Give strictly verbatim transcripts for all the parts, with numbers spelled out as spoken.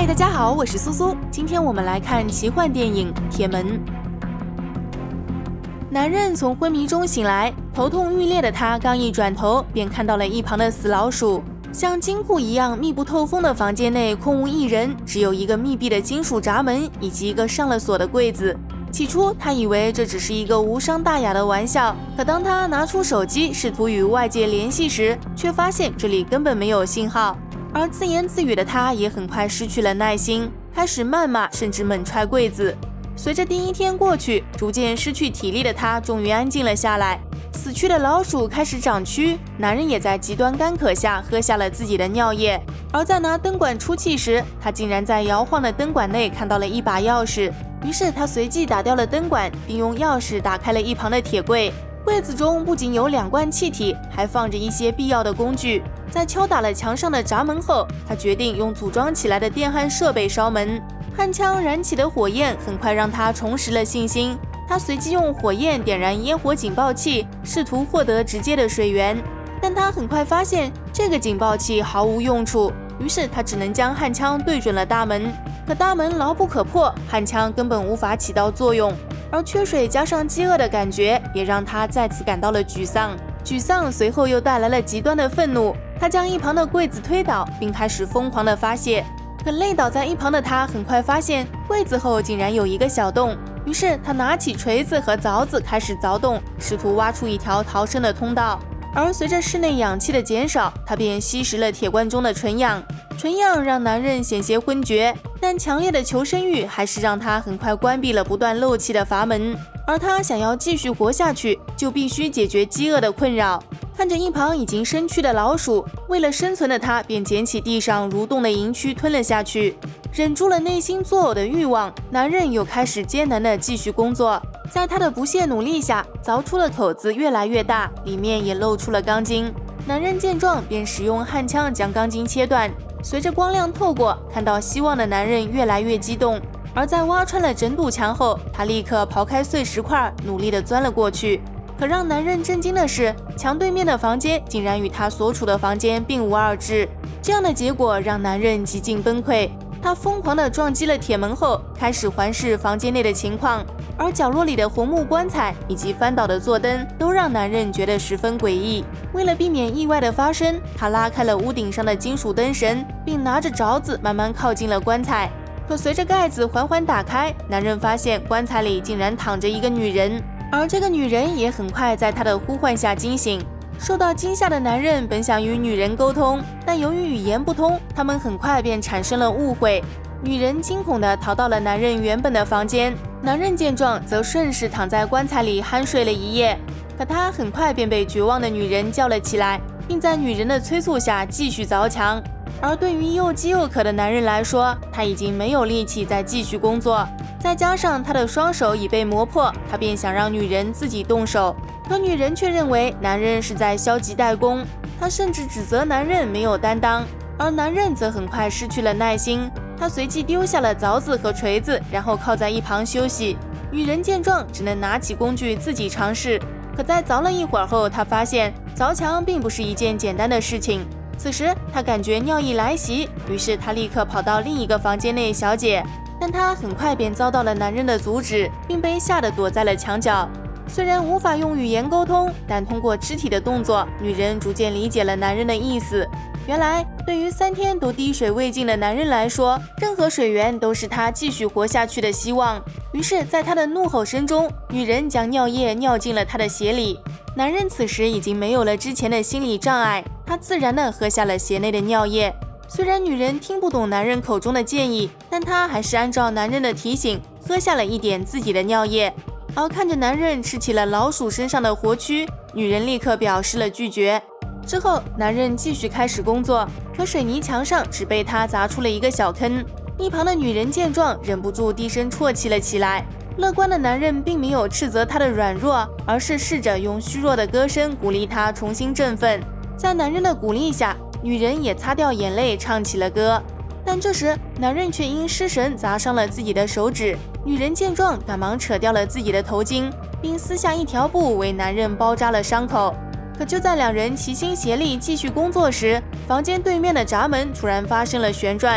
大家好，我是苏苏，今天我们来看奇幻电影《铁门》。男人从昏迷中醒来，头痛欲裂的他刚一转头，便看到了一旁的死老鼠。像金库一样密不透风的房间内空无一人，只有一个密闭的金属闸门以及一个上了锁的柜子。起初，他以为这只是一个无伤大雅的玩笑，可当他拿出手机试图与外界联系时，却发现这里根本没有信号。而自言自语的他也很快失去了耐心，开始谩骂，甚至猛踹柜子。随着第一天过去，逐渐失去体力的他终于安静了下来。死去的老鼠开始长蛆，男人也在极端干渴下喝下了自己的尿液。而在拿灯管出气时，他竟然在摇晃的灯管内看到了一把钥匙，于是他随即打掉了灯管，并用钥匙打开了一旁的铁柜。柜子中不仅有两罐气体，还放着一些必要的工具。在敲打了墙上的闸门后，他决定用组装起来的电焊设备烧门。焊枪燃起的火焰很快让他重拾了信心。他随即用火焰点燃烟火警报器，试图获得直接的水源，但他很快发现这个警报器毫无用处，于是他只能将焊枪对准了大门。可大门牢不可破，焊枪根本无法起到作用。而缺水加上饥饿的感觉，也让他再次感到了沮丧。沮丧随后又带来了极端的愤怒，他将一旁的柜子推倒，并开始疯狂地发泄。可累倒在一旁的他很快发现柜子后竟然有一个小洞，于是他拿起锤子和凿子开始凿洞，试图挖出一条逃生的通道。而随着室内氧气的减少，他便吸食了铁罐中的纯氧。纯氧让男人险些昏厥，但强烈的求生欲还是让他很快关闭了不断漏气的阀门。而他想要继续活下去，就必须解决饥饿的困扰。看着一旁已经身躯的老鼠，为了生存的他便捡起地上蠕动的银蛆吞了下去。忍住了内心作呕的欲望，男人又开始艰难地继续工作。在他的不懈努力下，凿出的口子越来越大，里面也露出了钢筋。男人见状便使用焊枪将钢筋切断。随着光亮透过，看到希望的男人越来越激动。而在挖穿了整堵墙后，他立刻刨开碎石块，努力地钻了过去。可让男人震惊的是，墙对面的房间竟然与他所处的房间并无二致。这样的结果让男人几近崩溃。他疯狂地撞击了铁门后，开始环视房间内的情况，而角落里的红木棺材以及翻倒的座灯都让男人觉得十分诡异。为了避免意外的发生，他拉开了屋顶上的金属灯绳，并拿着凿子慢慢靠近了棺材。可随着盖子缓缓打开，男人发现棺材里竟然躺着一个女人，而这个女人也很快在他的呼唤下惊醒。受到惊吓的男人本想与女人沟通，但由于语言不通，他们很快便产生了误会。女人惊恐地逃到了男人原本的房间，男人见状则顺势躺在棺材里酣睡了一夜。可他很快便被绝望的女人叫了起来，并在女人的催促下继续凿墙。而对于又饥又渴的男人来说，他已经没有力气再继续工作，再加上他的双手已被磨破，他便想让女人自己动手。可女人却认为男人是在消极怠工，她甚至指责男人没有担当。而男人则很快失去了耐心，他随即丢下了凿子和锤子，然后靠在一旁休息。女人见状，只能拿起工具自己尝试。可在凿了一会儿后，她发现凿墙并不是一件简单的事情。此时她感觉尿意来袭，于是她立刻跑到另一个房间内小解，但她很快便遭到了男人的阻止，并被吓得躲在了墙角。虽然无法用语言沟通，但通过肢体的动作，女人逐渐理解了男人的意思。原来，对于三天都滴水未进的男人来说，任何水源都是他继续活下去的希望。于是，在他的怒吼声中，女人将尿液尿进了他的鞋里。男人此时已经没有了之前的心理障碍，他自然地喝下了鞋内的尿液。虽然女人听不懂男人口中的建议，但她还是按照男人的提醒，喝下了一点自己的尿液。而看着男人吃起了老鼠身上的活蛆，女人立刻表示了拒绝。之后，男人继续开始工作，可水泥墙上只被他砸出了一个小坑。一旁的女人见状，忍不住低声啜泣了起来。乐观的男人并没有斥责她的软弱，而是试着用虚弱的歌声鼓励她重新振奋。在男人的鼓励下，女人也擦掉眼泪，唱起了歌。但这时，男人却因失神砸伤了自己的手指。女人见状，赶忙扯掉了自己的头巾，并撕下一条布为男人包扎了伤口。可就在两人齐心协力继续工作时，房间对面的闸门突然发生了旋转，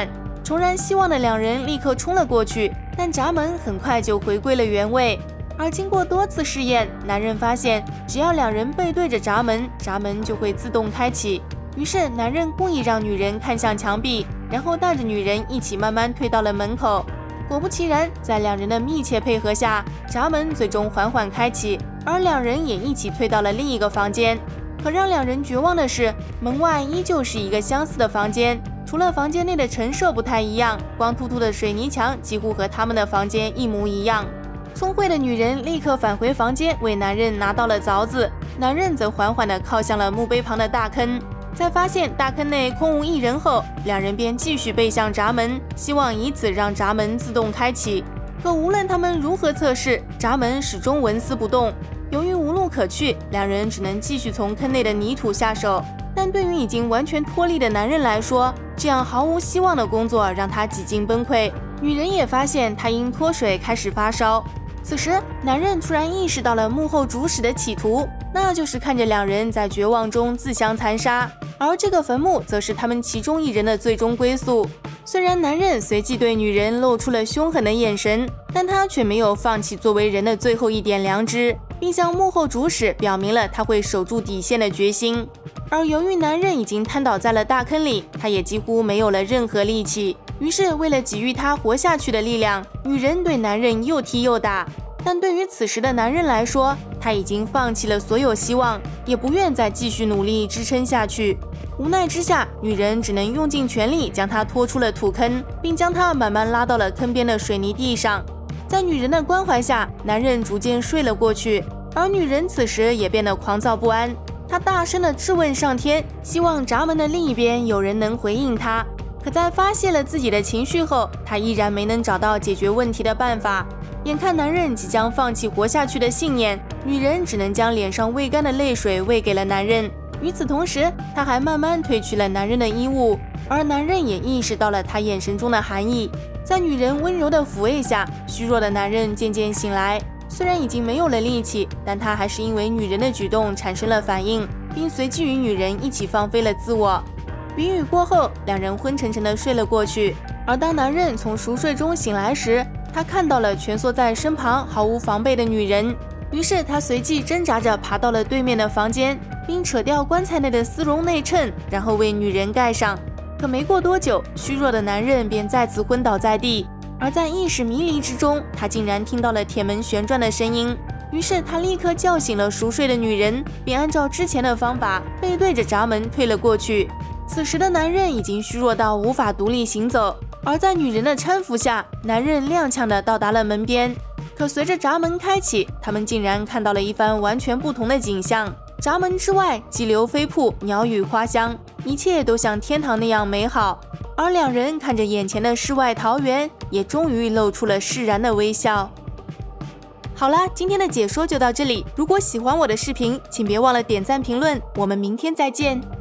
重燃希望的两人立刻冲了过去，但闸门很快就回归了原位。而经过多次试验，男人发现只要两人背对着闸门，闸门就会自动开启。于是男人故意让女人看向墙壁，然后带着女人一起慢慢退到了门口。果不其然，在两人的密切配合下，闸门最终缓缓开启，而两人也一起退到了另一个房间。可让两人绝望的是，门外依旧是一个相似的房间，除了房间内的陈设不太一样，光秃秃的水泥墙几乎和他们的房间一模一样。聪慧的女人立刻返回房间，为男人拿到了凿子，男人则缓缓地靠向了墓碑旁的大坑。在发现大坑内空无一人后，两人便继续背向闸门，希望以此让闸门自动开启。可无论他们如何测试，闸门始终纹丝不动。由于无路可去，两人只能继续从坑内的泥土下手。但对于已经完全脱力的男人来说，这样毫无希望的工作让他几近崩溃。女人也发现他因脱水开始发烧。此时，男人突然意识到了幕后主使的企图，那就是看着两人在绝望中自相残杀，而这个坟墓则是他们其中一人的最终归宿。虽然男人随即对女人露出了凶狠的眼神，但他却没有放弃作为人的最后一点良知，并向幕后主使表明了他会守住底线的决心。而由于男人已经瘫倒在了大坑里，他也几乎没有了任何力气。于是为了给予他活下去的力量，女人对男人又踢又打。但对于此时的男人来说，他已经放弃了所有希望，也不愿再继续努力支撑下去。无奈之下，女人只能用尽全力将他拖出了土坑，并将他慢慢拉到了坑边的水泥地上。在女人的关怀下，男人逐渐睡了过去，而女人此时也变得狂躁不安。她大声地质问上天，希望闸门的另一边有人能回应她。可在发泄了自己的情绪后，她依然没能找到解决问题的办法。眼看男人即将放弃活下去的信念，女人只能将脸上未干的泪水喂给了男人。与此同时，她还慢慢褪去了男人的衣物，而男人也意识到了她眼神中的寒意。在女人温柔的抚慰下，虚弱的男人渐渐醒来。虽然已经没有了力气，但他还是因为女人的举动产生了反应，并随即与女人一起放飞了自我。云雨过后，两人昏沉沉地睡了过去。而当男人从熟睡中醒来时，他看到了蜷缩在身旁毫无防备的女人。于是他随即挣扎着爬到了对面的房间，并扯掉棺材内的丝绒内衬，然后为女人盖上。可没过多久，虚弱的男人便再次昏倒在地。而在意识迷离之中，他竟然听到了铁门旋转的声音。于是他立刻叫醒了熟睡的女人，并按照之前的方法背对着闸门退了过去。此时的男人已经虚弱到无法独立行走，而在女人的搀扶下，男人踉跄地到达了门边。可随着闸门开启，他们竟然看到了一番完全不同的景象。闸门之外，激流飞瀑，鸟语花香，一切都像天堂那样美好。而两人看着眼前的世外桃源，也终于露出了释然的微笑。好啦，今天的解说就到这里。如果喜欢我的视频，请别忘了点赞评论，我们明天再见。